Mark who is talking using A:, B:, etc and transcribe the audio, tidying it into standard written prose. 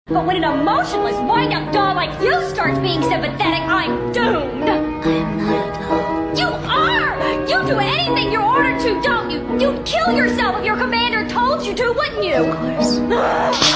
A: But when an emotionless, wind-up doll like you starts being sympathetic, I'm doomed!
B: I am not a doll.
A: You are! You do anything you're ordered to, don't you? You'd kill yourself if your commander told you to, wouldn't you?
B: Of course.